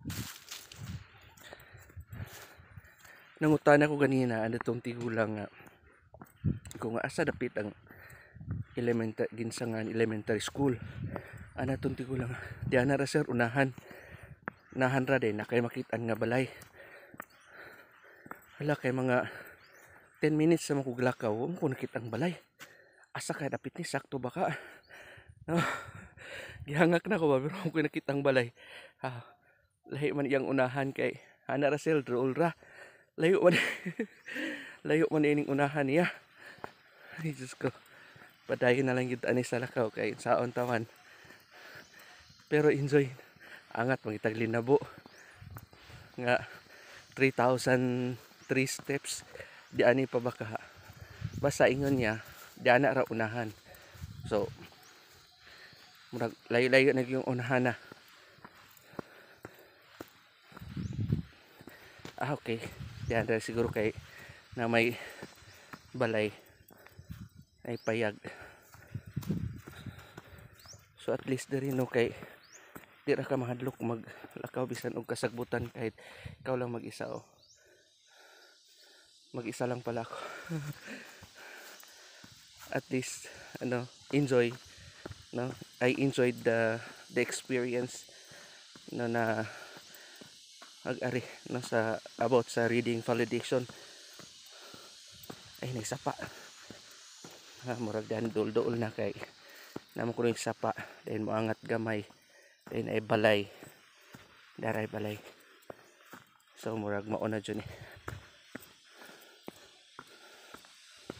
Nangutan ako ganina ano tong tigulang nga kung asa dapit ang ginsangan elementary school. Ana tong tigulang di ana ra sir unahan. Unahan ra din na kay makitaan nga balay. Hala kay mga 10 minutes sa makuglakaw ko nakitang balay. Asa kay dapit ni sakto baka. No. Gihangak na ko ba pero ko nakitang balay. Lahi man iyang unahan kay ana ra sir drool ra. Layo man layo man ining unahan niya. Ay Diyos ko. Padayon na lang yun ani sa lakaw kay saon tawan. Pero enjoy. Angat mangitag linabo. Nga 3,003 steps. Di ani pa baka. Basta ingon niya, di ana ra unahan. So, murag layo-layo na yung unahan na. Okay. Yan dahil siguro kay na may balay ay payag. So at least diri no kay di ra ka mahadlok maglakaw bisan og kasagbutan kahit ikaw lang mag-isa o. Mag-isa lang pala ako. At least enjoy no. I enjoyed the experience na ag-ari no sa about sa reading validation. Ay nagsapa. Murag dan dul-dul na kay namo ko yung sapa then moangat gamay then ay balay daray balay so murag mao na dyan